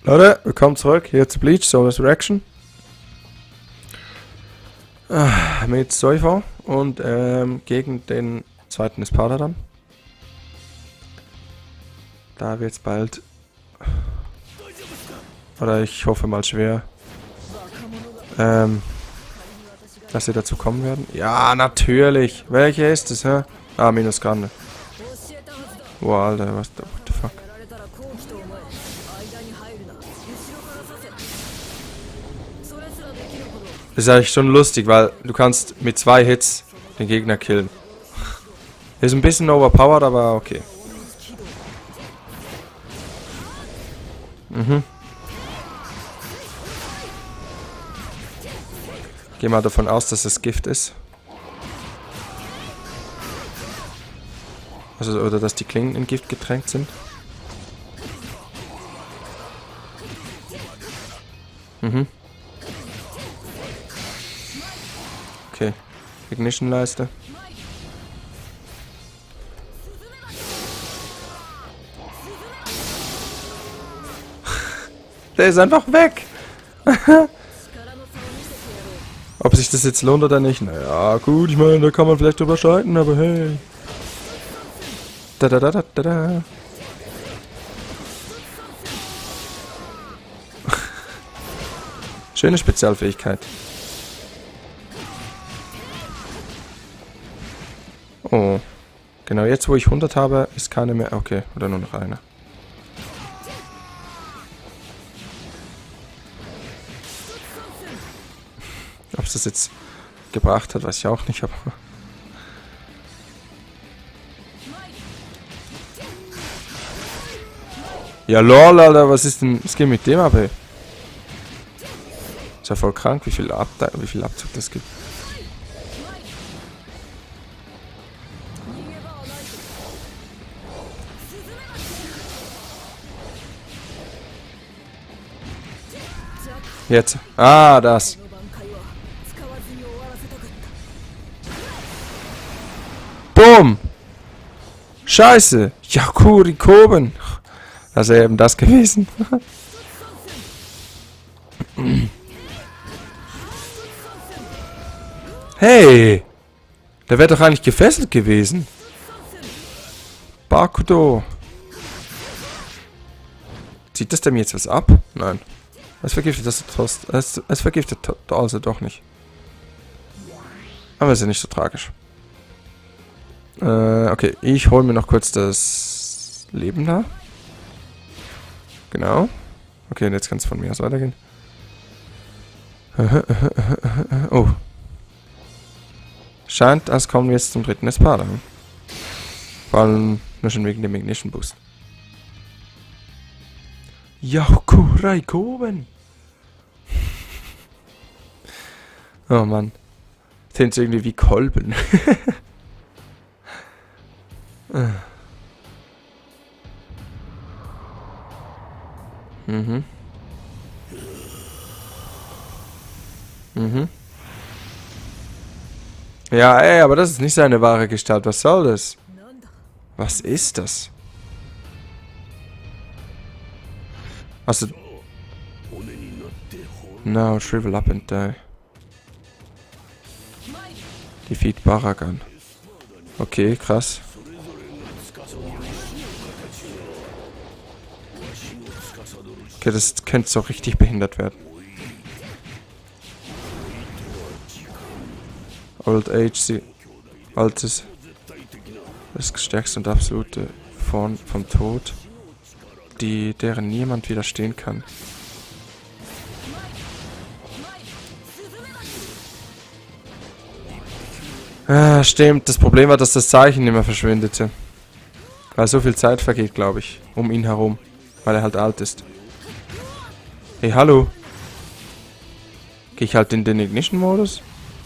Leute, willkommen zurück hier zu Bleach, Soul Resurrection. Mit Soifo und gegen den zweiten Espada dann. Da wird's bald. Oder ich hoffe mal schwer. Dass sie dazu kommen werden. Ja, natürlich. Welche ist es, hä? Ah, Minus Grande. Wow, Alter, what the fuck? Das ist eigentlich schon lustig, weil du kannst mit 2 Hits den Gegner killen. Ist ein bisschen overpowered, aber okay. Geh mal davon aus, dass es Gift ist. Also, oder dass die Klingen in Gift getränkt sind. Okay. Ignition-Leiste. Der ist einfach weg. Ob sich das jetzt lohnt oder nicht? Naja, gut, ich meine, da kann man vielleicht drüber streiten, aber hey. Da da da da da da. Schöne Spezialfähigkeit. Oh. Genau, jetzt wo ich 100 habe, ist keine mehr. Okay, oder nur noch eine. Ob es das jetzt gebracht hat, weiß ich auch nicht, aber... Ja lol, Alter, was ist denn... Was geht mit dem ab, ey? Ist ja voll krank, wie viel Abzug das gibt. Jetzt. Ah, das. Boom! Scheiße! Yakuri Koben! Das ist ja eben das gewesen. Hey! Der wäre doch eigentlich gefesselt gewesen. Bakudo. Zieht das dem jetzt was ab? Nein. Es vergiftet das Trost. Es vergiftet also doch nicht. Aber ist ja nicht so tragisch. Okay, ich hole mir noch kurz das Leben da. Genau. Okay, und jetzt kann es von mir aus weitergehen. Oh. Scheint, als kommen wir jetzt zum dritten Espada. Vor allem nur schon wegen dem Ignition Boost. Yakurai Koben! Oh Mann. Klingt irgendwie wie Kolben. Ja, ey, aber das ist nicht seine wahre Gestalt. Was soll das? Was ist das? Also... Now, shrivel up and die. Defeat Baragan. Okay, krass. Okay, das könnte so richtig behindert werden. Old Age, altes, das stärkste und absolute Form vom Tod, deren niemand widerstehen kann. Ah, stimmt. Das Problem war, dass das Zeichen nicht mehr verschwindete. Weil so viel Zeit vergeht, glaube ich, um ihn herum. Weil er halt alt ist. Hey, hallo. Gehe ich halt in den Ignition-Modus?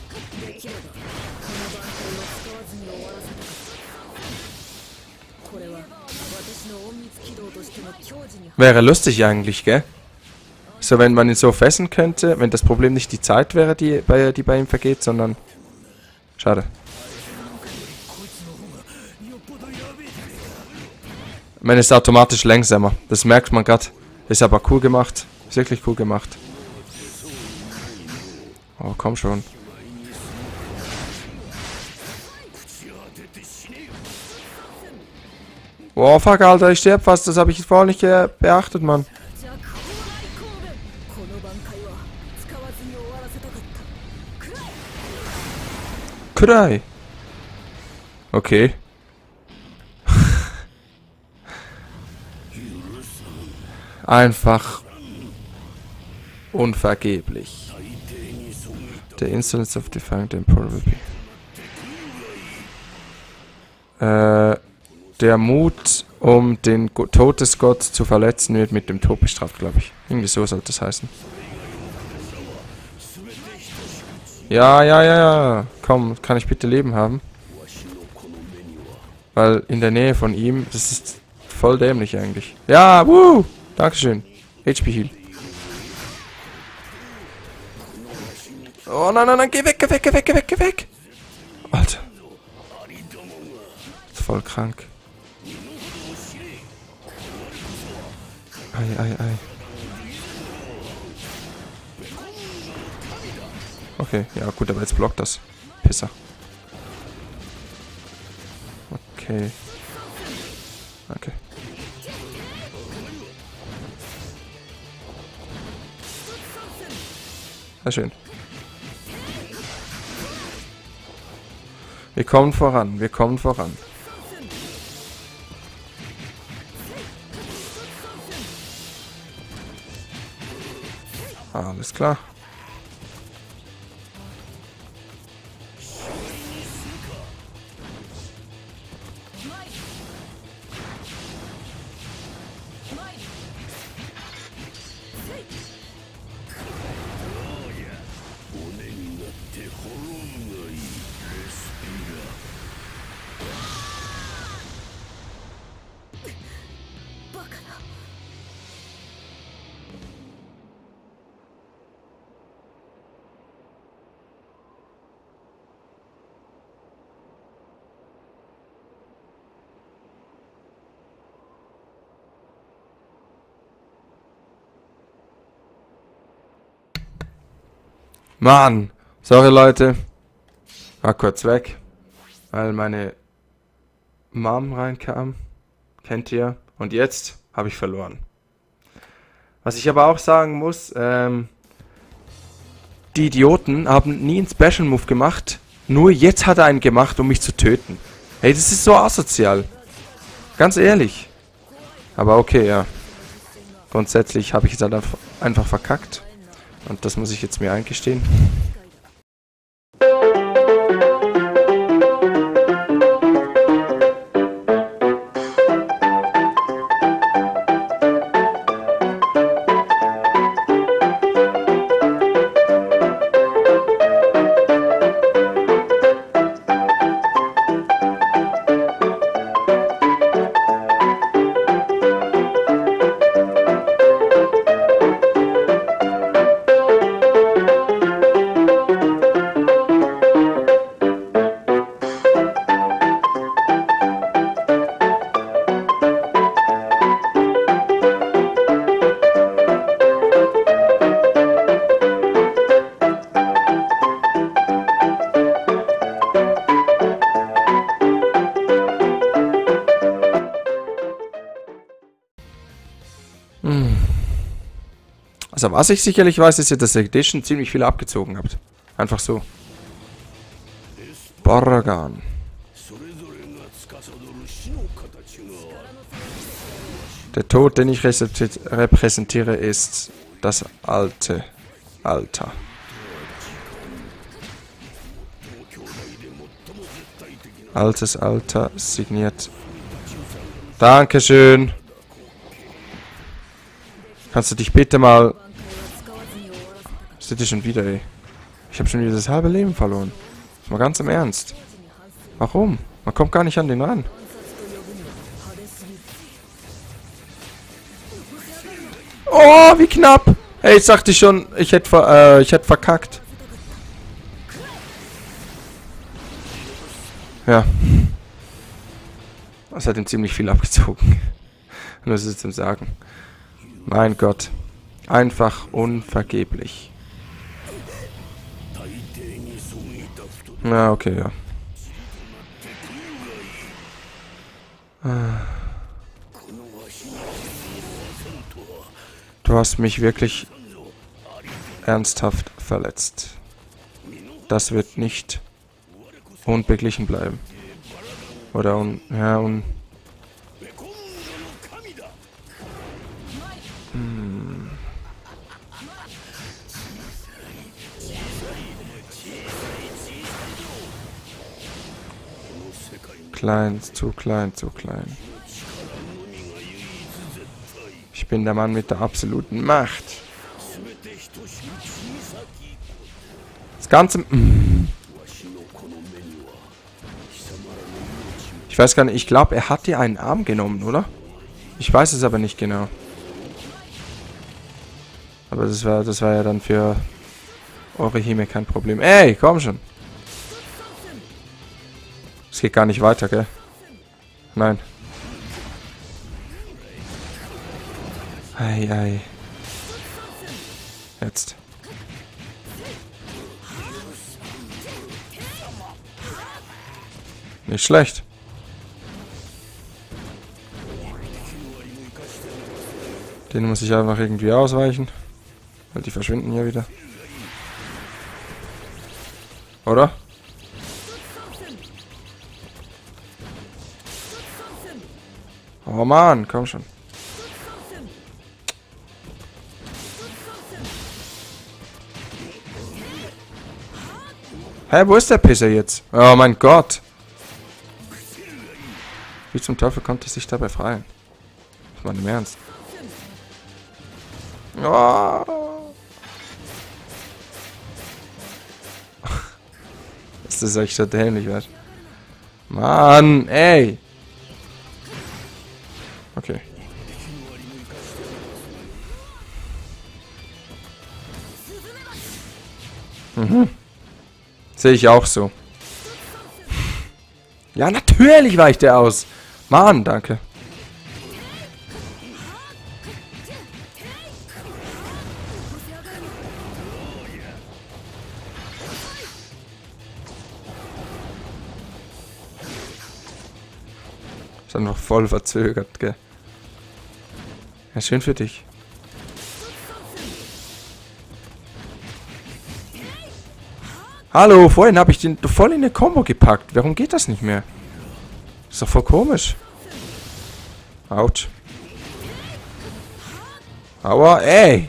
Wäre lustig eigentlich, gell? So, wenn man ihn so fesseln könnte, wenn das Problem nicht die Zeit wäre, die bei ihm vergeht, sondern... Schade. Man ist automatisch langsamer. Das merkt man gerade. Ist aber cool gemacht. Ist wirklich cool gemacht. Oh, komm schon. Oh, fuck, Alter, ich sterb fast. Das habe ich vorher nicht beachtet, Mann. Kurai. Okay. Einfach unvergeblich. The insolence of defying the Emperor will be. Der Mut, um den Todesgott zu verletzen, wird mit dem Tod bestraft, glaube ich. Irgendwie so sollte das heißen. Ja, ja, ja, ja. Komm, kann ich bitte Leben haben? Weil in der Nähe von ihm, das ist voll dämlich eigentlich. Ja, wuh! Dankeschön. HP Heal. Oh nein, nein, nein, geh weg, geh weg, geh weg, geh weg, geh weg! Alter. Ist voll krank. Ei, ei, ei. Okay, ja gut, aber jetzt blockt das. Pisser. Okay. Okay. Sehr schön. Wir kommen voran, wir kommen voran. Alles klar. Mann! Sorry, Leute. War kurz weg. Weil meine Mom reinkam. Kennt ihr? Und jetzt habe ich verloren. Was ich aber auch sagen muss, die Idioten haben nie einen Special Move gemacht. Nur jetzt hat er einen gemacht, um mich zu töten. Hey, das ist so asozial. Ganz ehrlich. Aber okay, ja. Grundsätzlich habe ich es halt einfach verkackt. Und das muss ich jetzt mir eingestehen. Also was ich sicherlich weiß, ist ja, dass Edition ziemlich viel abgezogen habt. Einfach so. Borragan. Der Tod, den ich repräsentiere, ist das alte Alter. Altes Alter, signiert. Dankeschön. Kannst du dich bitte mal... Seht ihr schon wieder, ey. Ich habe schon wieder das halbe Leben verloren. Mal ganz im Ernst. Warum? Man kommt gar nicht an den ran. Oh, wie knapp! Ey, jetzt dachte ich schon, ich hätte verkackt. Ja. Das hat ihm ziemlich viel abgezogen. Nur so zum Sagen. Mein Gott. Einfach unvergeblich. Na, okay, ja. Du hast mich wirklich ernsthaft verletzt. Das wird nicht unbeglichen bleiben. Oder Klein, zu klein, zu klein. Ich bin der Mann mit der absoluten Macht. Das Ganze... Ich weiß gar nicht, ich glaube, er hat dir einen Arm genommen, oder? Ich weiß es aber nicht genau. Aber das war ja dann für Orihime kein Problem. Ey, komm schon. Es geht gar nicht weiter, gell? Nein. Ei, ei. Jetzt. Nicht schlecht. Den muss ich einfach irgendwie ausweichen. Weil die verschwinden hier wieder. Oder? Oh Mann, komm schon. Hä, wo ist der Pisser jetzt? Oh mein Gott. Wie zum Teufel konnte ich sich dabei befreien? Das war nicht im Ernst. Oh. Das ist echt so dämlich, was? Mann, ey. Okay. Mhm. Sehe ich auch so. Ja, natürlich weicht der aus. Mann, danke. Ist einfach voll verzögert, gell. Ja, schön für dich. Hallo, vorhin habe ich den voll in eine Combo gepackt. Warum geht das nicht mehr? Ist doch voll komisch. Autsch. Aua, ey.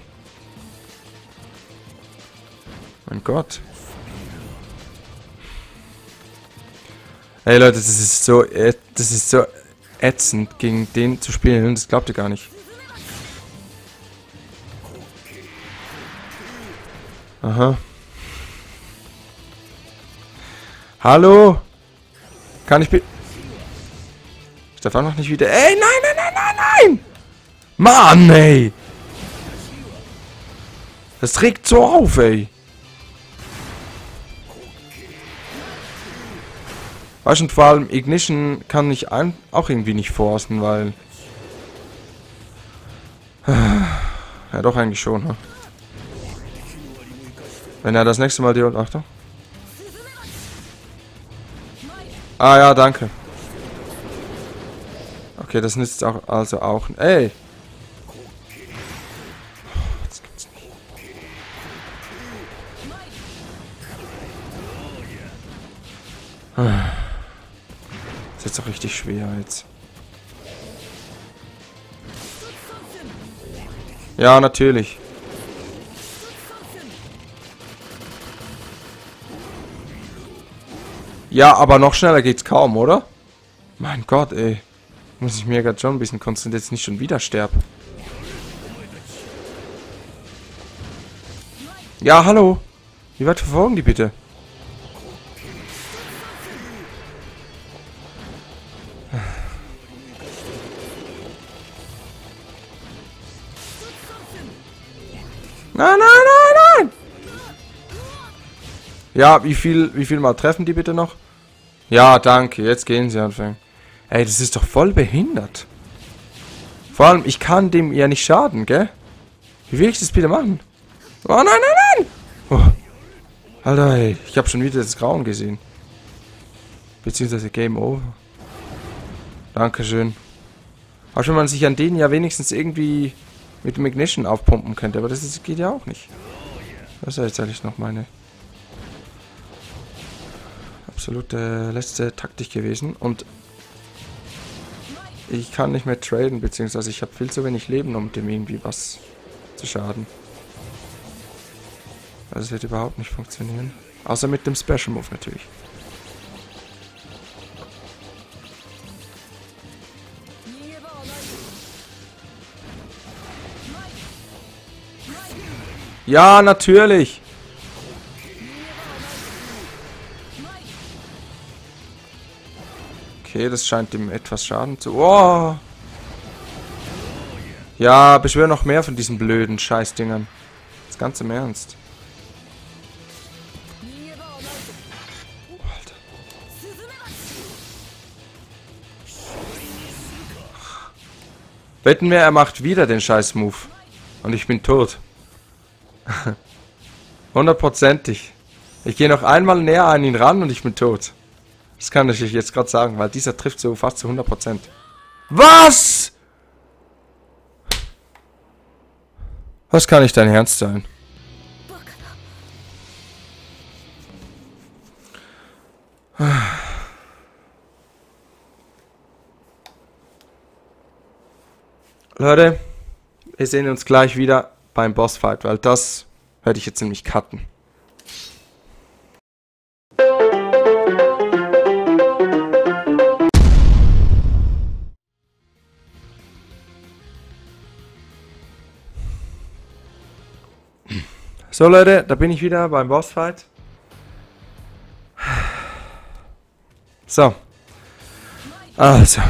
Mein Gott. Ey Leute, das ist so ätzend, gegen den zu spielen. Das glaubt ihr gar nicht. Aha. Hallo? Kann ich bitte... Ich darf auch noch nicht wieder... Ey, nein, nein, nein, nein, nein! Mann, ey! Das regt so auf, ey. Weißt du, und vor allem Ignition kann ich auch irgendwie nicht forcen, weil... Ja, doch eigentlich schon, ne? Wenn er das nächste Mal die... Achtung. Ah ja, danke. Okay, das nützt auch also auch. Ey! Das gibt's nicht. Das ist jetzt auch richtig schwer jetzt. Ja, natürlich. Ja, aber noch schneller geht's kaum, oder? Mein Gott, ey. Muss ich mir gerade schon ein bisschen konzentrieren, jetzt nicht schon wieder sterben. Ja, hallo. Wie weit verfolgen die bitte? Nein, nein, nein, nein! Ja, wie viel mal treffen die bitte noch? Ja, danke. Jetzt gehen sie anfangen. Ey, das ist doch voll behindert. Vor allem, ich kann dem ja nicht schaden, gell? Wie will ich das bitte machen? Oh nein, nein, nein! Oh. Alter, ey, ich habe schon wieder das Grauen gesehen. Beziehungsweise Game Over. Dankeschön. Auch wenn man sich an denen ja wenigstens irgendwie mit dem Ignition aufpumpen könnte, aber das geht ja auch nicht. Das ist jetzt eigentlich noch meine absolute letzte Taktik gewesen. Und ich kann nicht mehr traden, beziehungsweise ich habe viel zu wenig Leben, um dem irgendwie was zu schaden. Also es wird überhaupt nicht funktionieren. Außer mit dem Special Move natürlich. Ja, natürlich! Okay, das scheint ihm etwas Schaden zu... Oh! Ja, beschwör noch mehr von diesen blöden Scheißdingern. Das ganz im Ernst. Alter. Wetten wir, er macht wieder den Scheiß-Move. Und ich bin tot. 100%ig. Ich gehe noch einmal näher an ihn ran und ich bin tot. Das kann ich euch jetzt gerade sagen, weil dieser trifft so fast zu 100%. Was? Was kann nicht dein Ernst sein? Leute, wir sehen uns gleich wieder beim Bossfight, weil das werde ich jetzt nämlich cutten. So Leute, da bin ich wieder beim Bossfight. So. Also.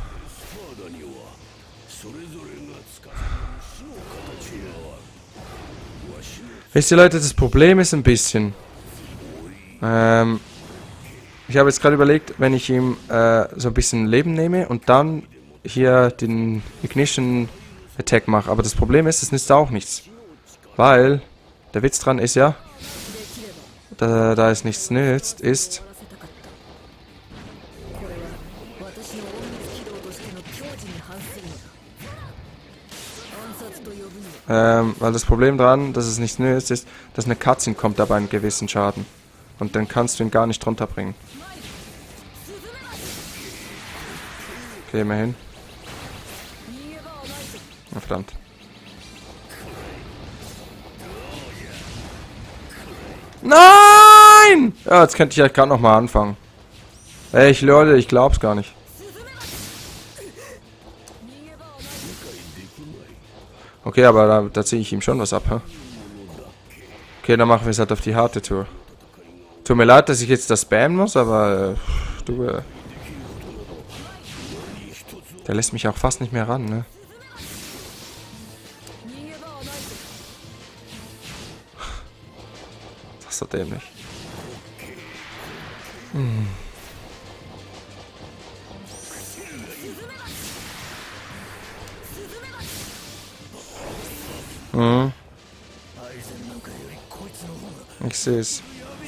Wisst ihr Leute, das Problem ist ein bisschen. Ich habe jetzt gerade überlegt, wenn ich ihm so ein bisschen Leben nehme und dann hier den Ignition Attack mache. Aber das Problem ist, es nützt auch nichts. Weil der Witz dran ist ja, da es nichts nützt, ist... weil das Problem dran, dass es nichts nützt, ist, dass eine Cutscene kommt dabei einen gewissen Schaden. Und dann kannst du ihn gar nicht runterbringen. Okay, immerhin. Oh, verdammt. Nein! Ja, jetzt könnte ich ja gerade nochmal anfangen. Ey, Leute, ich glaub's gar nicht. Okay, aber da ziehe ich ihm schon was ab, hä? Okay, dann machen wir es halt auf die harte Tour. Tut mir leid, dass ich jetzt das spammen muss, aber der lässt mich auch fast nicht mehr ran, ne? Das ist so dämlich. Ich sehe es.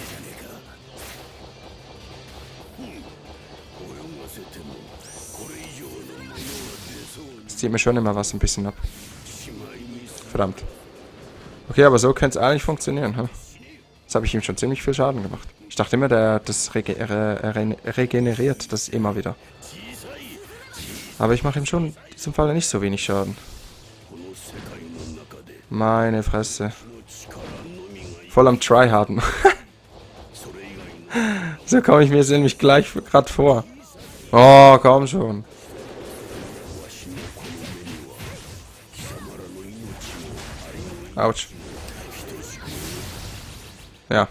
Das zieht mir schon immer was ein bisschen ab. Verdammt. Okay, aber so könnte es eigentlich funktionieren, hm? Jetzt habe ich ihm schon ziemlich viel Schaden gemacht. Ich dachte immer, das regeneriert das immer wieder. Aber ich mache ihm schon in diesem Fall nicht so wenig Schaden. Meine Fresse. Voll am Tryharden. So komme ich mir jetzt nämlich gleich gerade vor. Oh, komm schon. Autsch. Ja.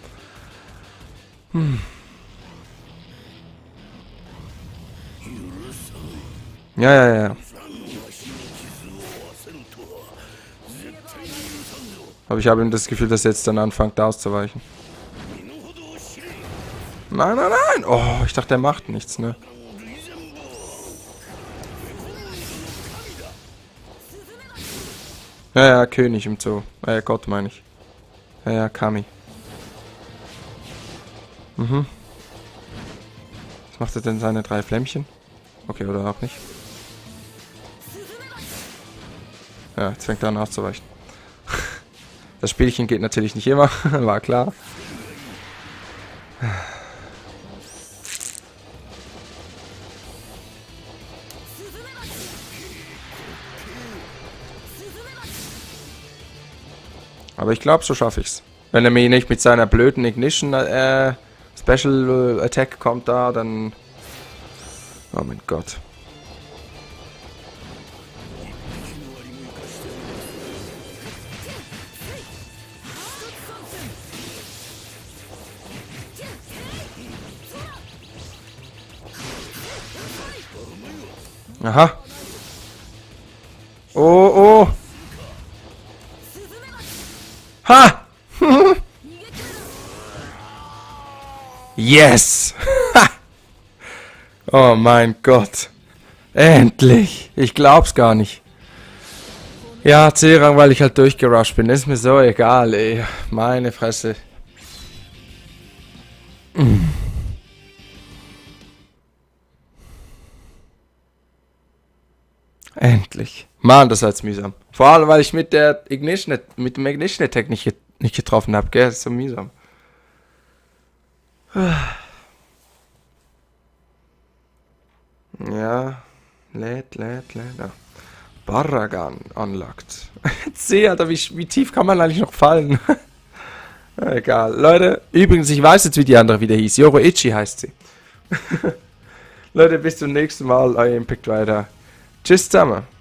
Ja. Aber ich habe ihm das Gefühl, dass er jetzt dann anfängt, da auszuweichen. Nein. Oh, ich dachte, er macht nichts, ne? Ja, ja, König im Zoo. Gott meine ich. Ja, ja, Kami. Mhm. Was macht er denn seine 3 Flämmchen? Okay, oder auch nicht. Ja, jetzt fängt er an auszuweichen. Das Spielchen geht natürlich nicht immer, war klar. Aber ich glaube, so schaffe ich's. Wenn er mir nicht mit seiner blöden Ignition Special Attack kommt da, dann... Oh mein Gott. Aha. Oh, oh. Ha! Yes! Oh mein Gott. Endlich. Ich glaub's gar nicht. Ja, C-Rang, weil ich halt durchgerusht bin. Ist mir so egal, ey. Meine Fresse. Endlich. Mann, das war jetzt mühsam. Vor allem, weil ich mit dem Ignition Attack nicht getroffen habe, gell? Das ist so mühsam. Ja. Lädt. Ja. Baragan unlocked. Jetzt sehe Alter, wie tief kann man eigentlich noch fallen? Egal. Leute, übrigens, ich weiß jetzt, wie die andere wieder hieß. Yoroichi heißt sie. Leute, bis zum nächsten Mal. Euer Impact Rider. Tschüss zusammen.